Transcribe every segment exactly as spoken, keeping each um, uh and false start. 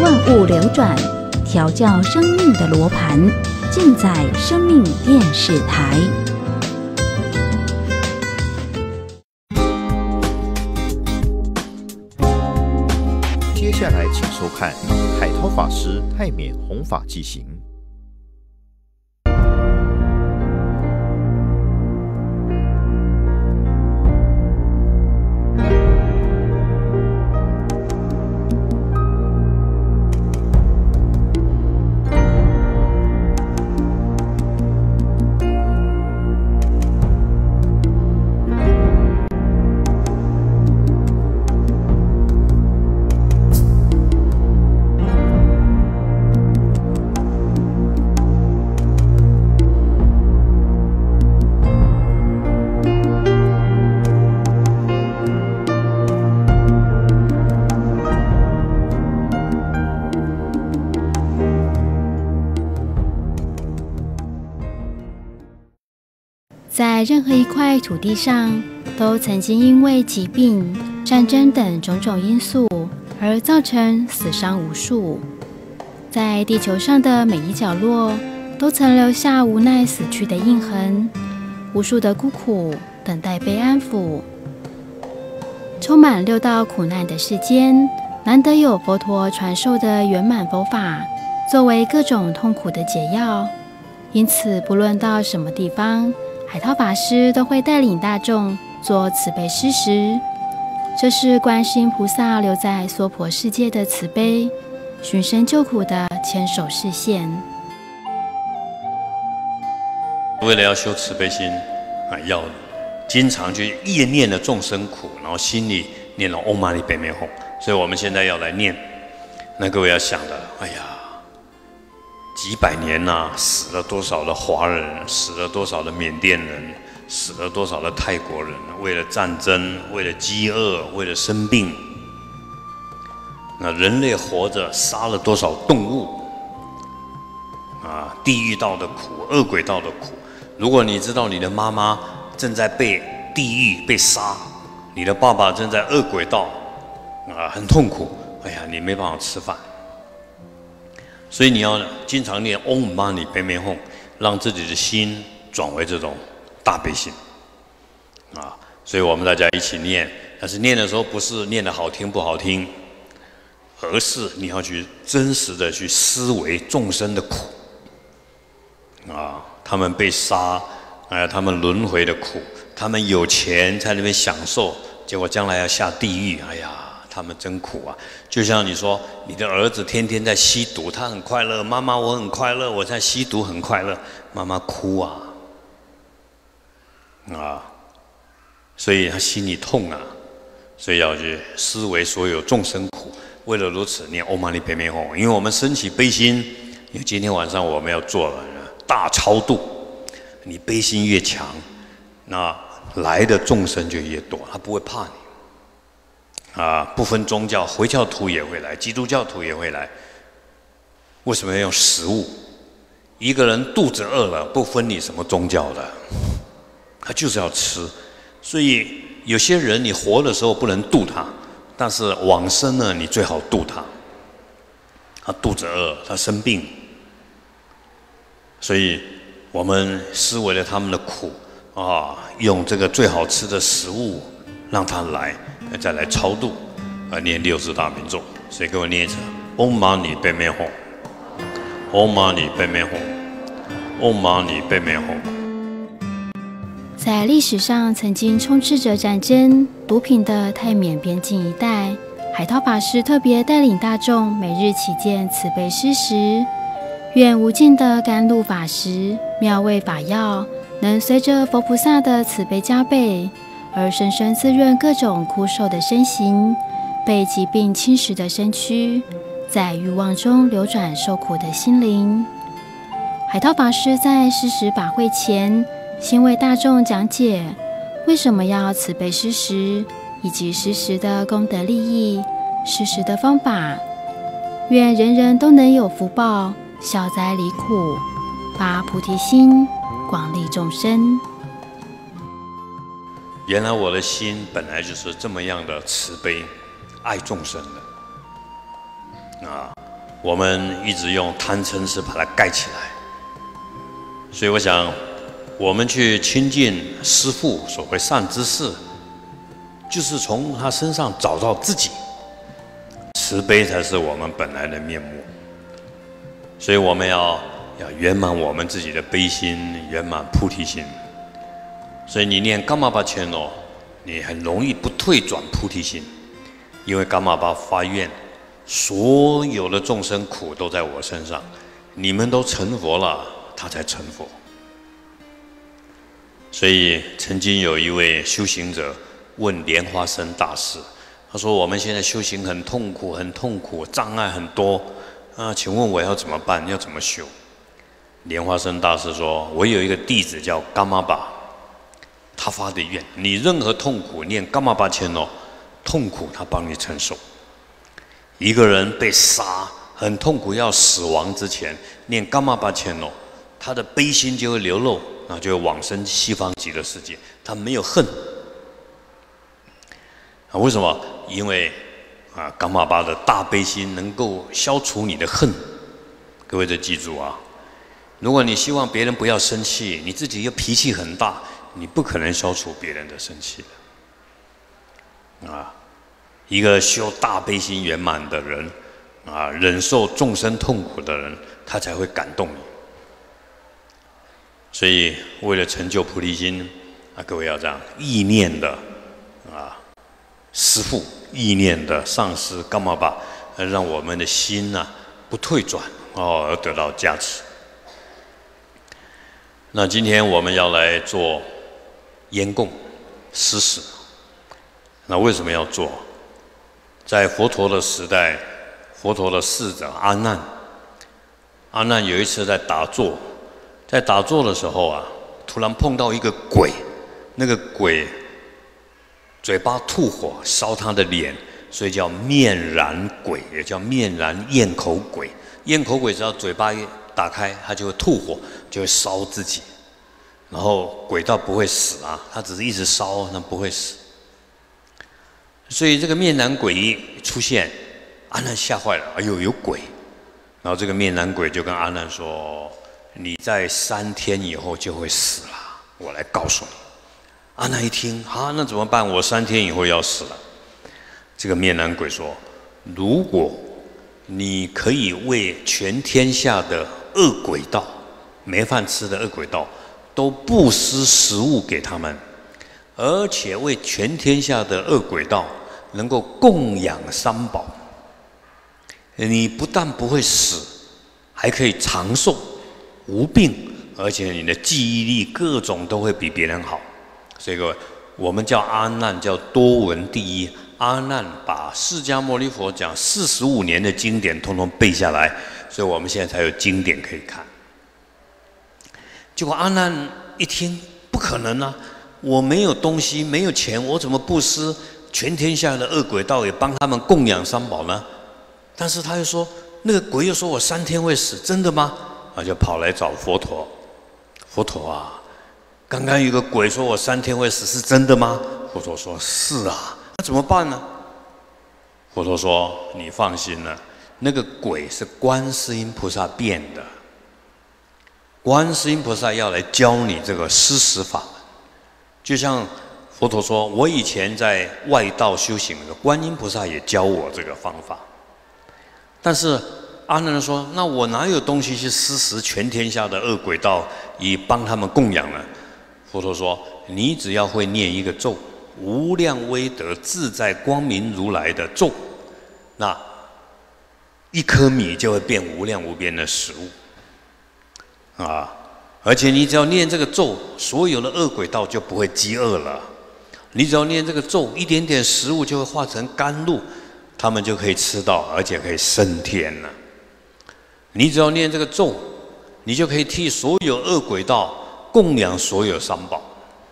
万物流转，调教生命的罗盘，尽在生命电视台。 接下来请收看海涛法师泰缅弘法记行。 在任何一块土地上，都曾经因为疾病、战争等种种因素而造成死伤无数。在地球上的每一角落，都曾留下无奈死去的印痕，无数的孤苦等待被安抚。充满六道苦难的世间，难得有佛陀传授的圆满佛法，作为各种痛苦的解药。因此，不论到什么地方，海涛法师都会带领大众做慈悲施食，这是观世音菩萨留在娑婆世界的慈悲，寻声救苦的牵手示现。 为了要修慈悲心啊，要经常去夜念了众生苦，然后心里念了唵嘛呢叭咪吽。所以我们现在要来念，那各位要想的，哎呀，几百年呐、啊，死了多少的华人，死了多少的缅甸人，死了多少的泰国人，为了战争，为了饥饿，为了生病。那人类活着杀了多少动物啊？地狱道的苦，恶鬼道的苦。如果你知道你的妈妈正在被地狱被杀，你的爸爸正在恶鬼道啊，很痛苦，哎呀，你没办法吃饭。所以你要经常念唵嘛呢叭咪吽，让自己的心转为这种大悲心啊。所以我们大家一起念，但是念的时候不是念得好听不好听，而是你要去真实的去思维众生的苦啊，他们被杀，哎，他们轮回的苦，他们有钱在那边享受，结果将来要下地狱，哎呀，他们真苦啊！就像你说，你的儿子天天在吸毒，他很快乐，妈妈我很快乐，我在吸毒很快乐，妈妈哭啊，啊，所以他心里痛啊，所以要去思维所有众生苦。为了如此，念唵嘛呢叭咪吽，因为我们升起悲心，因为今天晚上我们要做了大超度，你悲心越强，那来的众生就越多，他不会怕你。啊，不分宗教，回教徒也会来，基督教徒也会来。为什么要用食物？一个人肚子饿了，不分你什么宗教的，他就是要吃。所以有些人你活的时候不能度他，但是往生呢，你最好度他。他肚子饿，他生病，所以我们思维了他们的苦啊，用这个最好吃的食物让他来。再来超度，啊，念六字大明咒，所以给我念一次：唵嘛呢叭咪吽，唵嘛呢叭咪吽，唵嘛呢叭咪吽。 在历史上曾经充斥着战争、毒品的泰缅边境一带，海涛法师特别带领大众每日起见慈悲施食，愿无尽的甘露法食、妙味法药，能随着佛菩萨的慈悲加倍，而深深滋润各种枯瘦的身形，被疾病侵蚀的身躯，在欲望中流转受苦的心灵。海涛法师在施食法会前，先为大众讲解为什么要慈悲施食，以及施食的功德利益、施食的方法。愿人人都能有福报，消灾离苦，发菩提心，广利众生。 原来我的心本来就是这么样的慈悲，爱众生的啊！ 我们一直用贪嗔痴把它盖起来。所以我想，我们去亲近师父所谓善知识，就是从他身上找到自己。慈悲才是我们本来的面目。所以我们要要圆满我们自己的悲心，圆满菩提心。所以你念伽玛巴切诺，你很容易不退转菩提心，因为伽玛巴发愿，所有的众生苦都在我身上，你们都成佛了，他才成佛。所以曾经有一位修行者问莲花生大师，他说：“我们现在修行很痛苦，很痛苦，障碍很多啊，请问我要怎么办？要怎么修？”莲花生大师说：“我有一个弟子叫伽玛巴，他发的愿，你任何痛苦念伽玛巴切诺，痛苦他帮你承受。一个人被杀，很痛苦要死亡之前，念伽玛巴切诺，他的悲心就会流露，然后就会往生西方极乐世界。他没有恨啊？为什么？因为啊，伽玛巴的大悲心能够消除你的恨。各位得记住啊！如果你希望别人不要生气，你自己又脾气很大，你不可能消除别人的生气的啊！一个修大悲心圆满的人啊，忍受众生痛苦的人，他才会感动你。所以，为了成就菩提心啊，各位要这样意念的啊，师父意念的上师伽玛巴，让我们的心呐、啊、不退转哦，而得到加持。那今天我们要来做烟供施食，那为什么要做？在佛陀的时代，佛陀的侍者阿难，阿难有一次在打坐，在打坐的时候啊，突然碰到一个鬼，那个鬼嘴巴吐火烧他的脸，所以叫面燃鬼，也叫面燃咽口鬼。咽口鬼只要嘴巴一打开，他就会吐火，就会烧自己。然后鬼倒不会死啊，他只是一直烧，那不会死。所以这个面燃鬼一出现，阿难吓坏了，哎呦有鬼！然后这个面燃鬼就跟阿难说：“你在三天以后就会死了，我来告诉你。”阿难一听，啊，那怎么办？我三天以后要死了。这个面燃鬼说：“如果你可以为全天下的恶鬼道，没饭吃的恶鬼道，都布施食物给他们，而且为全天下的恶鬼道能够供养三宝，你不但不会死，还可以长寿无病，而且你的记忆力各种都会比别人好。”所以各位，我们叫阿难叫多闻第一。阿难把释迦牟尼佛讲四十五年的经典通通背下来，所以我们现在才有经典可以看。结果阿难一听，不可能啊！我没有东西，没有钱，我怎么布施全天下的恶鬼道，也帮他们供养三宝呢？但是他又说，那个鬼又说我三天会死，真的吗？啊，就跑来找佛陀。佛陀啊，刚刚有个鬼说我三天会死，是真的吗？佛陀说：是啊。那怎么办呢？佛陀说：你放心了，那个鬼是观世音菩萨变的。观世音菩萨要来教你这个施食法门，就像佛陀说，我以前在外道修行的时候，观音菩萨也教我这个方法。但是阿难说，那我哪有东西去施食全天下的恶鬼道，以帮他们供养呢？佛陀说，你只要会念一个咒，无量威德自在光明如来的咒，那一颗米就会变无量无边的食物。啊！而且你只要念这个咒，所有的恶鬼道就不会饥饿了。你只要念这个咒，一点点食物就会化成甘露，他们就可以吃到，而且可以升天了。你只要念这个咒，你就可以替所有恶鬼道供养所有三宝。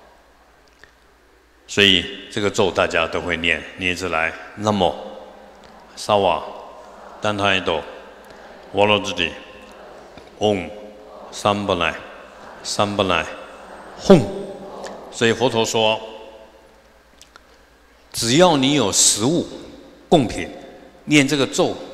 所以这个咒大家都会念，念出来。那么，萨瓦、丹他伊多、瓦罗之地、嗡。三不来，三不来，轰！所以佛陀说，只要你有食物贡品，念这个咒，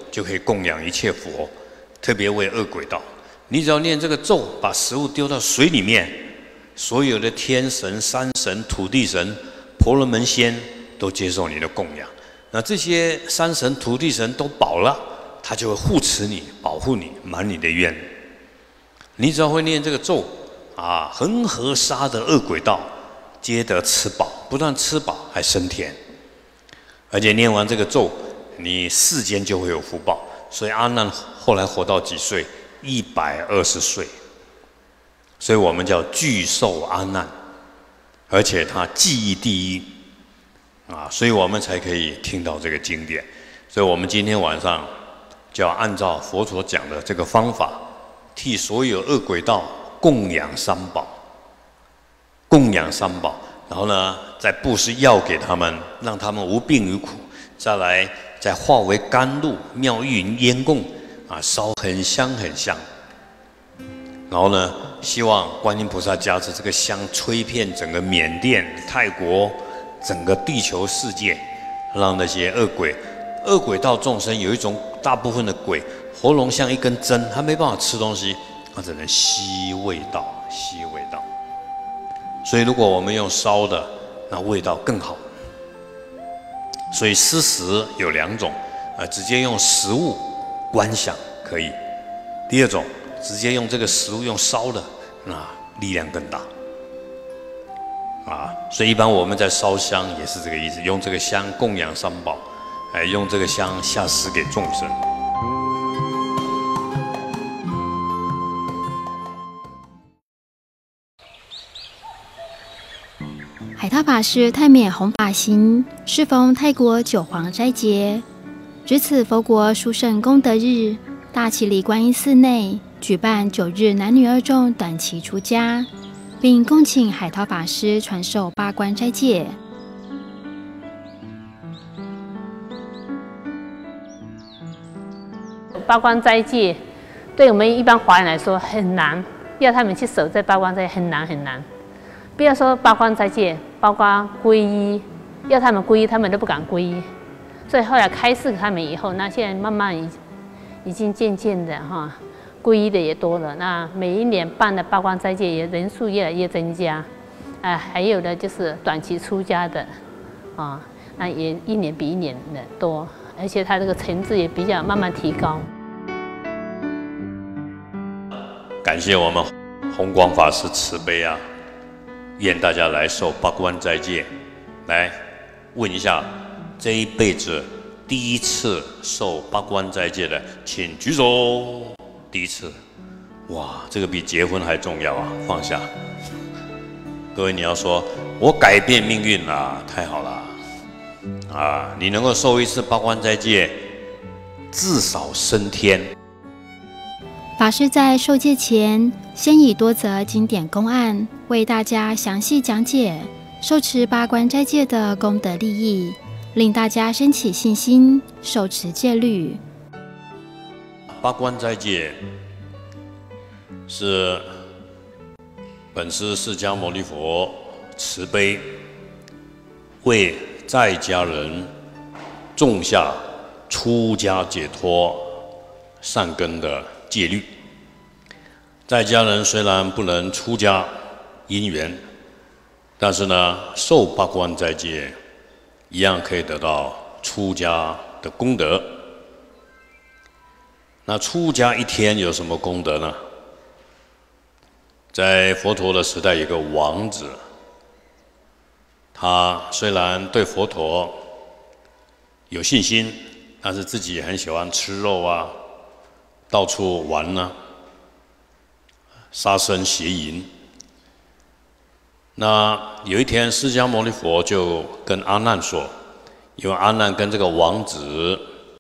就可以供养一切佛，特别为恶鬼道。你只要念这个咒，把食物丢到水里面，所有的天神、山神、土地神、婆罗门仙都接受你的供养。那这些山神、土地神都饱了，他就会护持你、保护你，满你的愿。你只要会念这个咒啊，恒河沙的恶鬼道皆得吃饱，不但吃饱，还升天。而且念完这个咒，你世间就会有福报。所以阿难后来活到几岁？一百二十岁。所以我们叫巨兽阿难，而且他记忆第一啊，所以我们才可以听到这个经典。所以我们今天晚上就要按照佛所讲的这个方法，替所有恶鬼道供养三宝，供养三宝，然后呢，再布施药给他们，让他们无病无苦。再来，再化为甘露、妙玉烟供啊，烧很香很香。然后呢，希望观音菩萨加持这个香，吹遍整个缅甸、泰国、整个地球世界，让那些恶鬼、恶鬼道众生有一种大部分的鬼喉咙像一根针，他没办法吃东西，他只能吸味道，吸味道。所以如果我们用烧的，那味道更好。所以施食有两种，啊，直接用食物观想可以；第二种，直接用这个食物用烧的，那力量更大。啊，所以一般我们在烧香也是这个意思，用这个香供养三宝，哎，用这个香下施给众生。 海涛法师泰缅弘法行，适逢泰国九皇斋节，值此佛国殊胜功德日，大奇里观音寺内举办九日男女二众短期出家，并恭请海涛法师传授八关斋戒。 八关斋戒对我们一般华人来说很难，要他们去守这八关斋戒很难很难。不要说八关斋戒，包括皈依，要他们皈依，他们都不敢皈依。所以后来开示给他们以后，那现在慢慢已已经渐渐的哈，皈依的也多了。那每一年办的八关斋戒也人数越来越增加，啊，还有的就是短期出家的，啊，那也一年比一年的多，而且他这个层次也比较慢慢提高。 感谢我们弘光法师慈悲啊！愿大家来受八关斋戒。来问一下，这一辈子第一次受八关斋戒的，请举手。第一次，哇，这个比结婚还重要啊！放下。各位，你要说我改变命运了，太好了啊！你能够受一次八关斋戒，至少升天。 法师在受戒前，先以多则经典公案为大家详细讲解受持八关斋戒的功德利益，令大家升起信心，受持戒律。 八关斋戒是本师释迦牟尼佛慈悲为在家人种下出家解脱善根的戒律。在家人虽然不能出家因缘，但是呢，受八关斋戒一样可以得到出家的功德。那出家一天有什么功德呢？在佛陀的时代，有个王子，他虽然对佛陀有信心，但是自己也很喜欢吃肉啊，到处玩呢、啊，杀生邪淫。那有一天，释迦牟尼佛就跟阿难说，因为阿难跟这个王子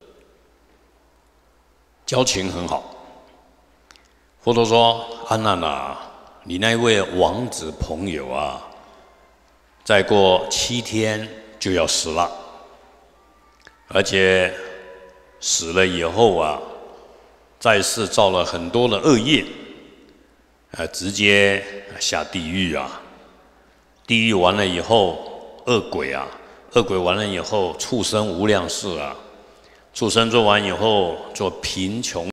交情很好。佛陀说：“阿难啊，你那位王子朋友啊，再过七天就要死了，而且死了以后啊，在世造了很多的恶业，啊，直接下地狱啊。地狱完了以后，恶鬼啊，恶鬼完了以后，畜生无量世啊。” 畜生做完以后，做贫穷